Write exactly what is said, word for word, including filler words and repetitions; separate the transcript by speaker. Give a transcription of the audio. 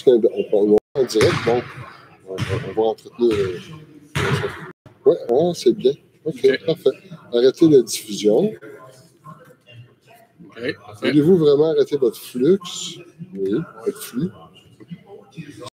Speaker 1: un, on, on, en direct, donc on, on va entretenir. Euh, oui, oh, c'est bien. OK, okay. Parfait. Arrêtez la diffusion.
Speaker 2: Okay,
Speaker 1: Voulez-vous vraiment arrêter votre flux? Oui, votre flux.